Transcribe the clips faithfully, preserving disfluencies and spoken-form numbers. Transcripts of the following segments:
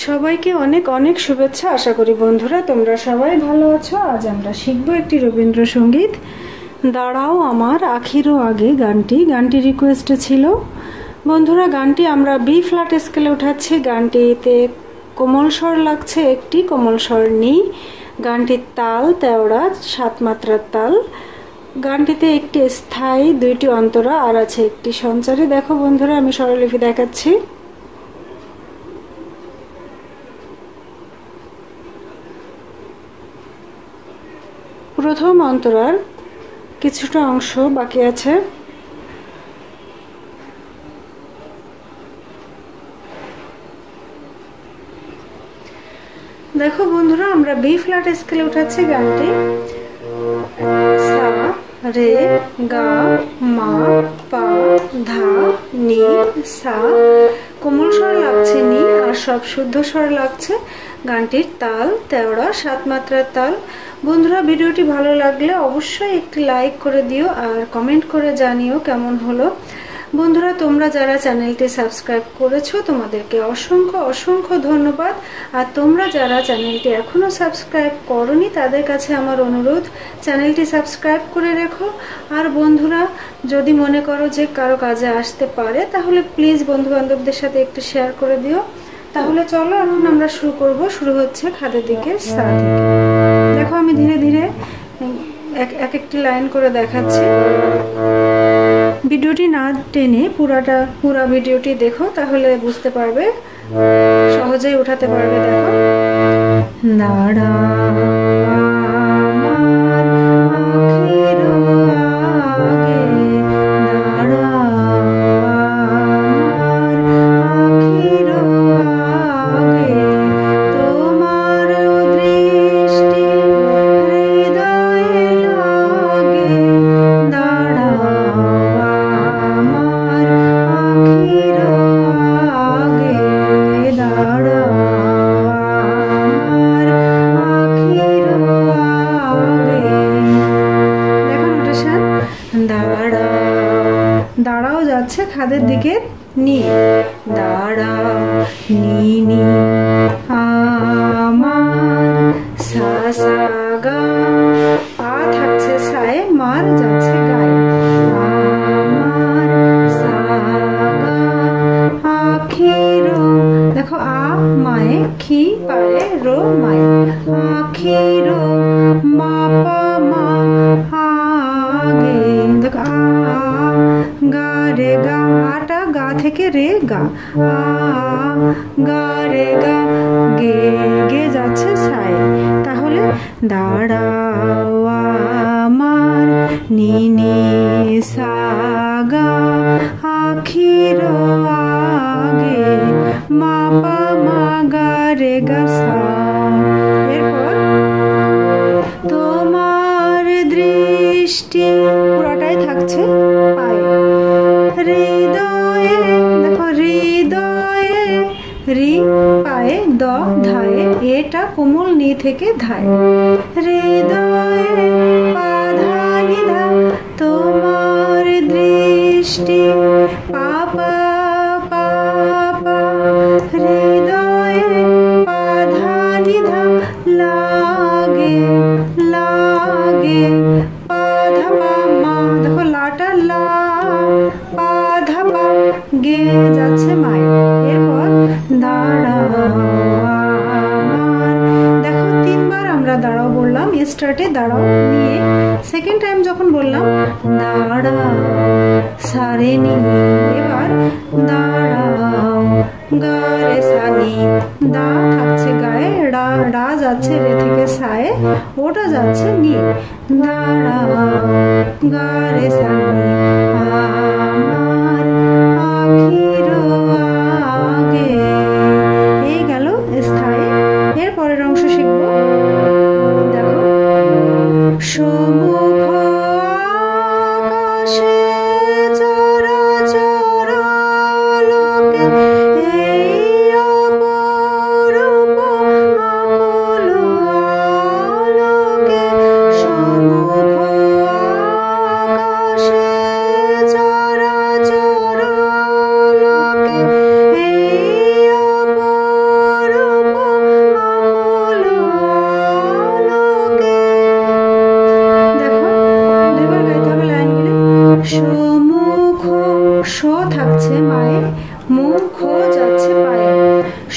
সবাইকে অনেক অনেক শুভেচ্ছা। আশা করি বন্ধুরা তোমরা সবাই ভালো আছো। আজ আমরা শিখব একটি রবীন্দ্রসঙ্গীত, দাঁড়াও আমার আখিরো আগে গানটি। গানটি রিকোয়েস্টে ছিল। বন্ধুরা গানটি আমরা বি ফ্ল্যাট স্কেলে উঠাচ্ছি। গানটিতে কোমল স্বর লাগছে, একটি কোমল স্বর নেই। গানটির তাল তেওড়া, সাত মাত্রার তাল। গানটিতে একটি স্থায়ী, দুইটি অন্তরা আর আছে একটি সঞ্চারী। দেখো বন্ধুরা আমি স্বরলিপি দেখাচ্ছি। প্রথম অন্তরার কিছুটা অংশ বাকি আছে। দেখো বন্ধুরা আমরা বি ফ্ল্যাট স্কেলে উঠাচ্ছি গানটি। সা, রে, গা, মা, পা, ধা, নি, সা। কোমল স্বর লাগছে নি, আর সব শুদ্ধ স্বর লাগছে। গানটির তাল তেওড়া, সাত মাত্রার তাল। বন্ধুরা ভিডিওটি ভালো লাগলে অবশ্যই একটি লাইক করে দিও আর কমেন্ট করে জানিও কেমন হলো। বন্ধুরা তোমরা যারা চ্যানেলটি সাবস্ক্রাইব করেছো তোমাদেরকে অসংখ্য অসংখ্য ধন্যবাদ। আর তোমরা যারা চ্যানেলটি এখনো সাবস্ক্রাইব করোনি তাদের কাছে আমার অনুরোধ, চ্যানেলটি সাবস্ক্রাইব করে রেখো। আর বন্ধুরা যদি মনে করো যে কারো কাজে আসতে পারে তাহলে প্লিজ বন্ধু বান্ধবদের সাথে একটু শেয়ার করে দিও। তাহলে চলো এখন আমরা শুরু করব। শুরু হচ্ছে খাদের দিকে, সা থেকে। দেখো আমি ধীরে ধীরে এক একটি লাইন করে দেখাচ্ছি। ভিডিওটি না টেনে পুরাটা পুরা ভিডিওটি দেখো, তাহলে বুঝতে পারবে, সহজেই উঠাতে পারবে। দেখো দাঁড়াও আমার আখিরো আগে, দাঁড়াও আমার আখিরো আগে, তোমার দৃষ্টি হৃদয়ে লাগে, দাঁড়াও আমার আখিরো আগে, দাঁড়াও আমার আখিরো আগে। দেখো নোটেশন, দাঁড়াও, দাঁড়াও যাচ্ছে খাদের দিকে নিয়ে, দাঁড়াও নি নি আমার সা সা গা, আ থাকছে সায়ে, মার যাচ্ছে গায়ে, আমার সা গা আখিরো। দেখো আ মায়ে, খি পায়ে, রো মায়ে, আখিরো মা পা মা আগে। দেখো আ গা রে গা, আটা গা থেকে রে গা, আ গা রে গা, গে গে যাচ্ছে সায়ে। তাহলে দাঁড়াও আমার নি নি সা গা আখিরো আগে, মা পা মা গা রে গা সা। এরপর তোমার দৃষ্টি পুরাটাই থাকছে পায়ে, হৃদয়ে। দেখো হৃদয়ে, রি পায়ে, দ ধায়ে, এটা কোমল নি থেকে ধায়ে, হৃদয়ে পা ধা নি ধা, তোমার দৃষ্টি পা পা পা পা, হৃদয়ে পা ধা নি ধা, লাগে লাগে, পা ধা পা মা। দেখো লাটা লা, পা ধা পা, গে যাচ্ছে মায়ে। এরপর দাঁড়াও আমার। দেখো তিনবার আমরা দাঁড়াও বললাম স্টার্টে, দাঁড়াও নিয়ে সেকেন্ড টাইম যখন বললাম দাঁড়াও সা রে নি, এবার দাঁড়াও গা রে সা নি, দা থাকছে গায়ে, রা রা যাচ্ছে রে থেকে সায়ে, ওটা যাচ্ছে নি, দাঁড়াও গা রে সা নি, আমার আখিরো আগে। এই গেল স্থায়ী। এর পরের অংশ শিখবো। দেখো সমুখ আকাশে চরাচর লোকে, এই অপরূপ আকুল আলোকে, সমুখ আকাশে চরাচর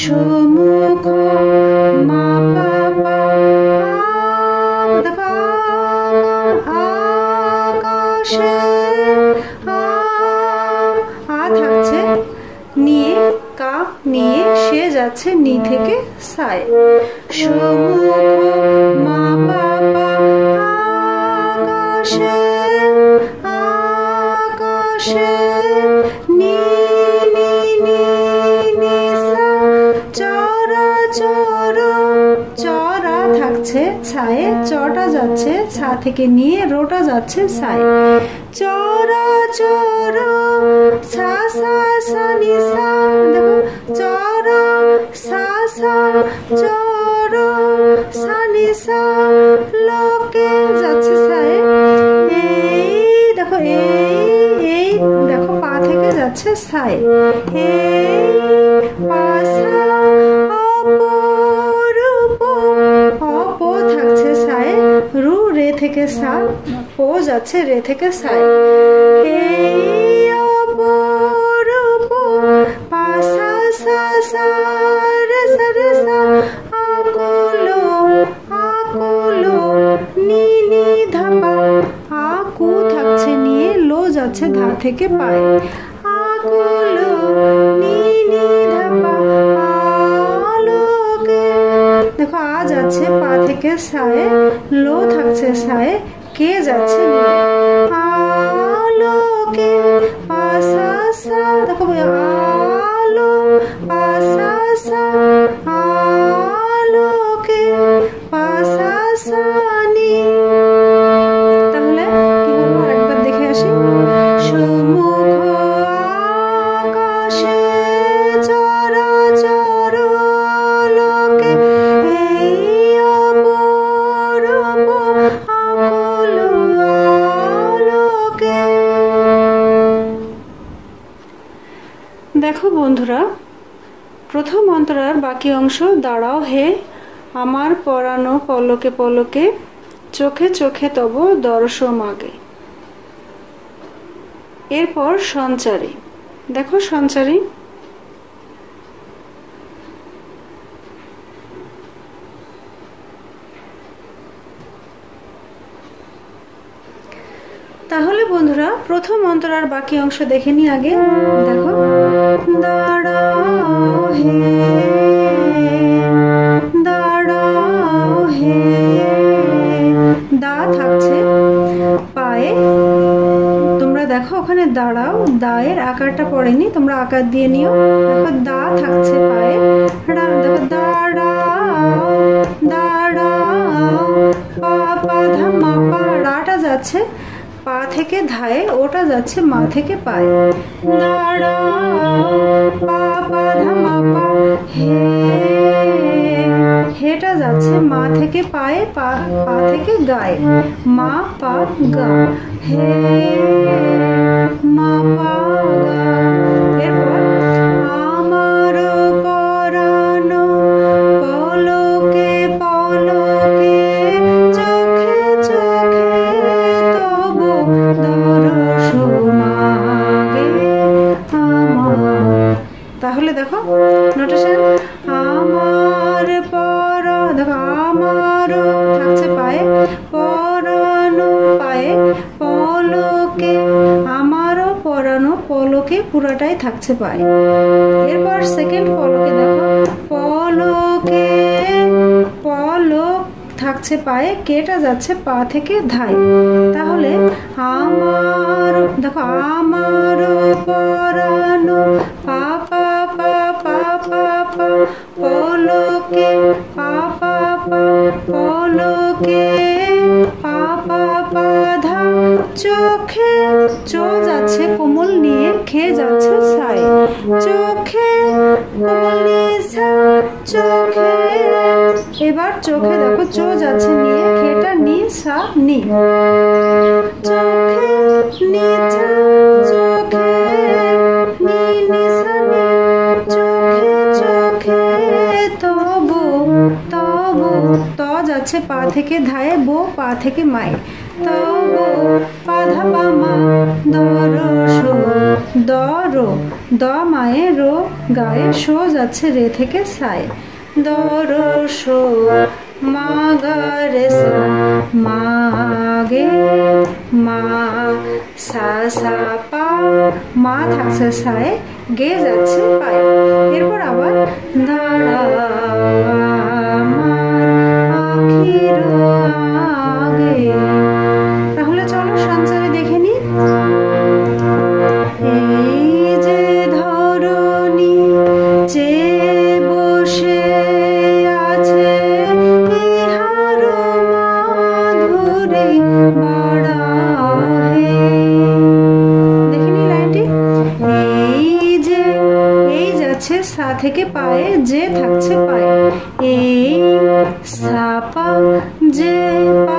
সমুখ মা পা পা দেখো আকাশে আ থাকছে নিয়ে কা নিয়ে সে যাচ্ছে নি থেকে সায় সমুখ মা পা পা আকাশে আকাশে নি নি নি নি সা চরা চর চরা থাকছে ছায়ে চটা যাচ্ছে ছা থেকে নিয়ে রোটা যাচ্ছে সায় চরা চর সা সা সা নি সা দেখো চরা সা সা চর সা নি সা লোকে যাচ্ছে সায় এই দেখো এই এই দেখো পা থেকে যাচ্ছে সায় এই পা সা অপরূপ অপ থাকছে সায় রু রে থেকে সা পো যাচ্ছে রে থেকে সায় এই অপরূপ পা সা সা সা রে সা রে সা আকুলো আকুলো নি নি ধা পা আকু থাকছে নিয়ে লো যাচ্ছে ধা থেকে পায় আকুলো নি নি ধা পা আলোকে দেখো আ যাচ্ছে পা থেকে সায়ে লো থাকছে সায়ে কে যাচ্ছে নিয়ে আলোকে পা সা সা দেখো আলো পা সা সা আলোকে পা সা সা নি তাহলে কি বলবো আরেকবার দেখে আসি সমুখ আকাশে চরা চর লোকে এই অপরূপ আকুল আলোকে দেখো বন্ধুরা প্রথম অন্তরার বাকি অংশ দাঁড়াও হে আমার পরানো পলকে পলকে চোখে চোখে তব দর্শন আগে এরপর সঞ্চারী দেখো সঞ্চারী তাহলে বন্ধুরা প্রথম অন্তরার বাকি অংশ দেখে নি আগে দেখো দাঁড়াও হে দাঁড়াও হে দা থাকছে পায়ে তোমরা দেখো ওখানে দাঁড়াও দায়ের আকারটা পড়েনি তোমরা আকার দিয়ে নিও দেখো দা থাকছে পায়ে দেখো দাঁড়াও দাঁড়াও পা পা ধা মা পা রাটা যাচ্ছে পা থেকে ধায়ে ওটা যাচ্ছে মা থেকে পায়ে দাঁড়াও পা পা ধা মা পা হে হেটা যাচ্ছে মা থেকে পায়ে পা পা থেকে গায়ে মা পা গা হে মা পা গা এরপর আমার পরানো পলকে পলকে চোখে চোখে তবু দর্শন আগে আমার তাহলে দেখো নোটেশন আমার পর দেখো আমার থাকছে পায়ে পরানো পায়ে পলকে আমারও পরানো পলকে পুরাটাই থাকছে পায়ে এরপর সেকেন্ড পলকে দেখো পলকে পলক থাকছে পায়ে কেটা যাচ্ছে পা থেকে ধাই তাহলে আমার দেখো আমার পরানো পা পা পা পা পা পা পলকে পা পা পা পলকে পা পা পা ধা চোখে চো যাচ্ছে কোমল নিয়ে খে যাচ্ছে সাই চোখে কোমল নিয়ে সা চোখে এবার চোখে দেখো চো যাচ্ছে নিয়ে খেটা নি সা নি চোখে নিচা চোখে নি নি সা নি চোখে চোখে তবু তবু ত যাচ্ছে পা থেকে ধায়ে বো পা থেকে মায়ে তবু পা ধা পা মা দর দর দ মায়ে রো গায়ে শো যাচ্ছে রে থেকে সায় দ রো শো মা গা রে সা মা গে মা সা সা পা মা থাকছে সায় গে যাচ্ছে পায়ে এরপর আবার দাঁড়াও আমার আখিরো আগে তাহলে চলো সঞ্চারে দেখে নি এই যে ধরণী যে বসে আছে ইহার মাধুরী বাড়াও হে দেখে নি লাইনটি এই যে এই যাচ্ছে সা থেকে পায়ে যে থাকছে পায়ে এই সা পা যে পা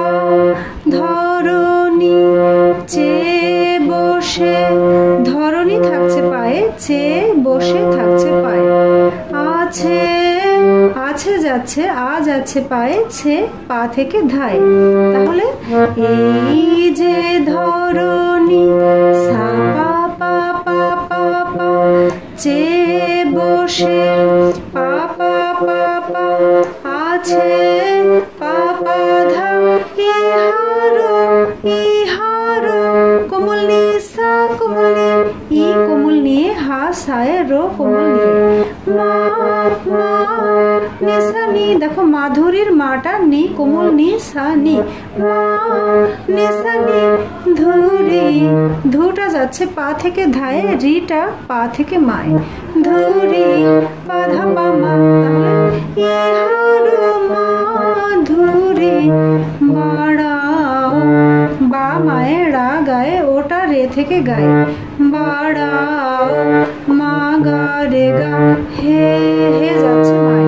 ধরণী চে বসে ধরণী থাকছে পায়ে চে বসে থাকছে পায়ে আছে আছে যাচ্ছে আ যাচ্ছে পায়ে ছে পা থেকে ধায় তাহলে এই যে ধরণী সা পা পা পা পা পা চে বসে পা পা পা পা আছে পা পা ধা ইহার ইহার কোমল নিয়ে সা কোমল নিয়ে ই কোমল নিয়ে হা সায় রো কোমল নিয়ে মা মা নিসা নি দেখো মাধুরীর মাটা নি কোমল নি সা নি মা নিসা নি ধুরি ধুটা যাচ্ছে পা থেকে ধায়ে রিটা পা থেকে মায় ধুরি পা ধা পা মা তাহলে ইহার মাধুরী বাড়াও বা মায়ে রা গায়ে ওটা রে থেকে গায়ে বাড়াও মা গা রে গা হে হে যাচ্ছে মায়ে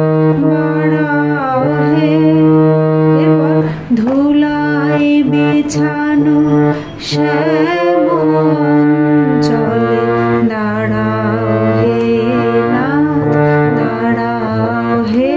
বাড়াও হে এরপর ধুলাই বিছানো শ্যামল চলে দাঁড়াও হে নাথ দাঁড়াও হে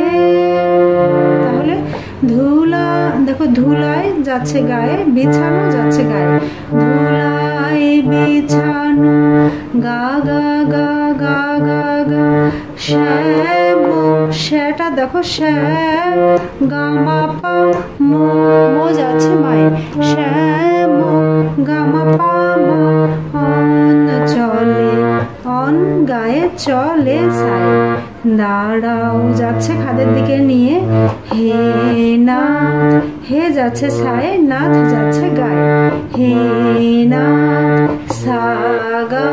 তাহলে ধুলা দেখো ধুলাই যাচ্ছে গায়ে বিছানো যাচ্ছে গায়ে ধুলাই বিছানো গা গা গা গা গা গা শ্যাম শ্যাটা দেখো শ্যা গা মা পা মো মো যাচ্ছে মায়ে শ্যাম গা মা পা মা অন চলে অন গায়ে চলে সায় দাঁড়াও যাচ্ছে খাদের দিকে নিয়ে হে নাথ হে যাচ্ছে সায় নাথ যাচ্ছে গায়ে হে নাথ সা গা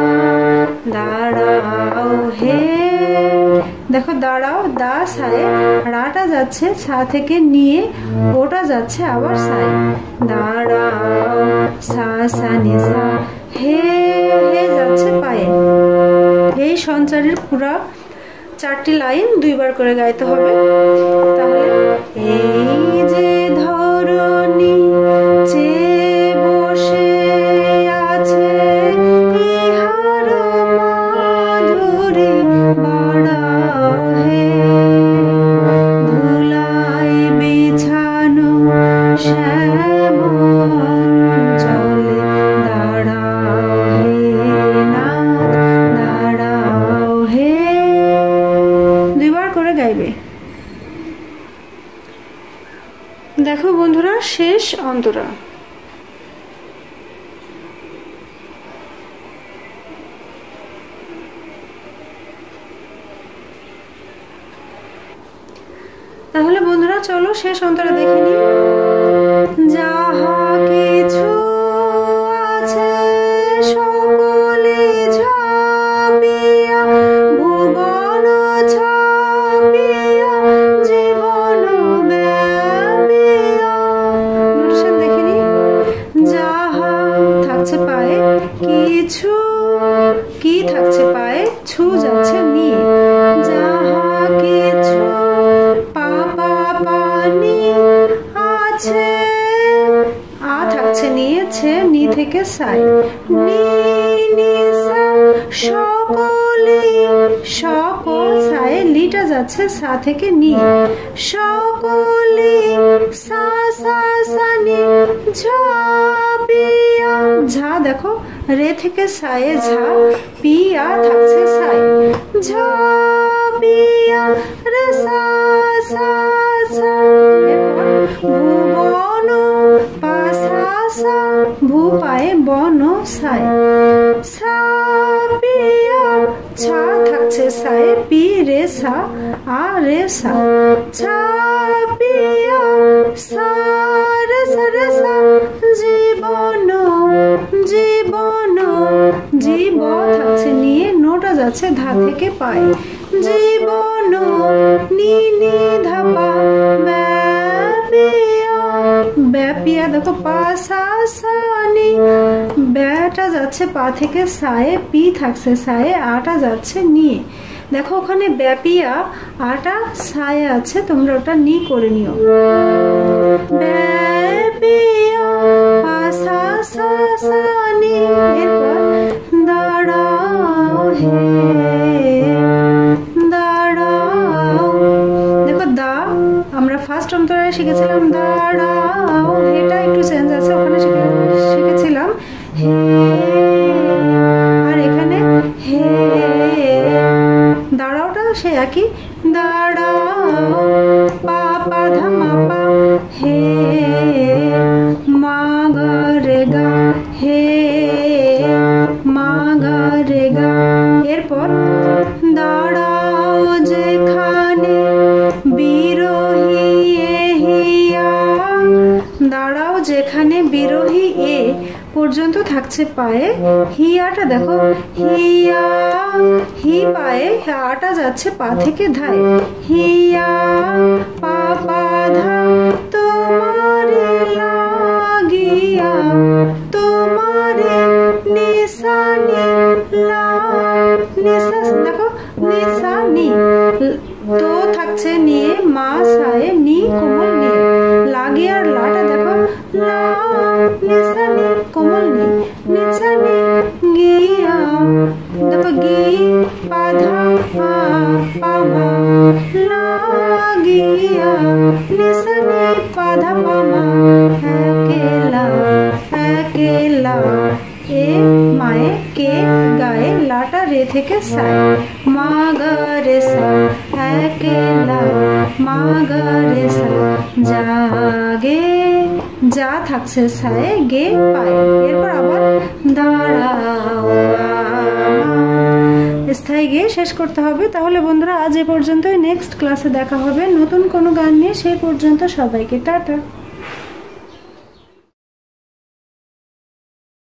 দাঁড়াও হে দেখো দাঁড়াও দা সায়ে রাটা যাচ্ছে সা থেকে নিয়ে ওটা যাচ্ছে আবার সায়ে দাঁড়াও সা সা নি সা হে হে যাচ্ছে পায়ে এই সঞ্চারের পুরা চারটি লাইন দুইবার করে গাইতে হবে তাহলে এই যে ধরণী চে বসে আছে ইহার মাধুরী বাড়াও হে ধুলাই বিছানো শ্যামল চলে দাঁড়াও হে নাথ দাঁড়াও হে দুইবার করে গাইবে দেখো বন্ধুরা শেষ অন্তরা তাহলে বন্ধুরা চলো শেষ অন্তরা দেখে নি যাহা কিছু আছে সকলে ছাপিয়া ভুবন ছাপিয়া জীবন ব্যাপিয়া নোটেশন দেখে নি যাহা থাকছে পায়ে কিছু কি থাকছে পায়ে ছু যাচ্ছে নিয়ে যাহা কিছু পা পা পানি আছে আ থাকছে নিয়েছে নি থেকে সাই নি নি সা সকলে সকল সাই লিটা যাচ্ছে সা থেকে নি। সকলে সা সা সা নি ঝাপিয়া, ঝা দেখো রে থেকে সায়ে ঝা, পিয়া থাকছে সাই, ঝাপিয়া রে সা সা সা। এরপর ভুবন পা সা সা, ভূ পায়ে বন সাই, সাপিয়া ছা থাকছে সায়ে, পি রে সা আ রে সা, ছাপিয়া সা রে সা রে সা। জীবন জীবন, জীব থাকছে নিয়ে, নোটা যাচ্ছে ধা থেকে পায়ে, জীবন নি নি ধাপা, ব্যাপিয়া ব্যাপিয়া দেখো পা সা সা নি, ব্যাটা যাচ্ছে পা থেকে সায়ে, পি থাকছে সায়ে, আটা যাচ্ছে নিয়ে। দেখো ওখানে ব্যাপিয়া আটা সায়ে আছে, তোমরা ওটা নি করে নিও। ব্যাপিয়া পা সা সা সা নি। এরপর দাঁড়াও হে দাঁড়াও, দেখো দা আমরা ফার্স্ট অন্তরায় শিখেছিলাম দাঁড়াও, এটা একটু চেঞ্জ আছে, ওখানে শিখেছিলাম হে, আর এখানে হে। দাঁড়াওটা সে একই, দাঁড়াও পা পা ধা মা পা, হে মা গা রে গা, হে মা গা রে গা। এরপর দাঁড়াও যেখানে বিরোহী এ হিয়া, দাঁড়াও যেখানে বিরোহী এ পর্যন্ত থাকছে পায়ে, হিয়াটা দেখো হিয়া, হি পায়ে আটা যাচ্ছে পা থেকে ধায়, হিয়া পা পা ধা, তোমারে লাগিয়া, তোমারে নিশানি লা, নিশা দেখো নিশানি, তো থাকছে নিয়ে মা সায়ে, নি কোমল নিয়ে, লাগিয়ার লাটা দেখো লা, নিশানি কোমল নি, নিশানি গিয়া দেখো গি পা ধা পা পা মা, লাগিয়া নিশানি পা ধা পা মা, একেলা একেলা, এ মায়ে কে গায়ে, লাটা রে থেকে সাই, মা গা রে সা, একেলা মা গা রে সা। জাগে যা থাকছে সায়ে, গে পায়ে। এরপর আবার দাঁড়াও স্থায়ী গে শেষ করতে হবে। তাহলে বন্ধুরা আজ এ পর্যন্তই, নেক্সট ক্লাসে দেখা হবে নতুন কোনো গান নিয়ে। সেই পর্যন্ত সবাইকে টাটা।